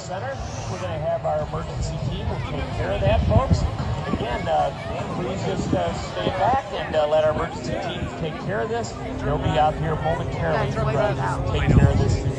center. We're going to have our emergency team will take care of that, folks. Again, please just stay back and let our emergency team take care of this. They'll be out here momentarily to try to take care of this